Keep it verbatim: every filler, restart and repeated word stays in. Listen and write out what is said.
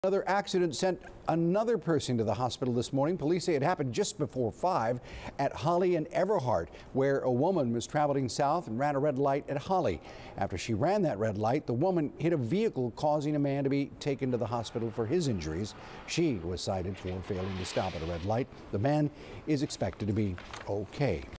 Another accident sent another person to the hospital this morning. Police say it happened just before five at Holly and Everhart, where a woman was traveling south and ran a red light at Holly. After she ran that red light, the woman hit a vehicle, causing a man to be taken to the hospital for his injuries. She was cited for failing to stop at a red light. The man is expected to be okay.